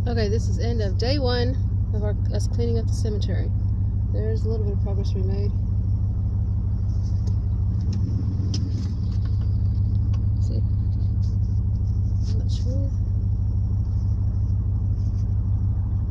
Okay, this is end of day 1 of us cleaning up the cemetery. There's a little bit of progress we made. See? I'm not sure.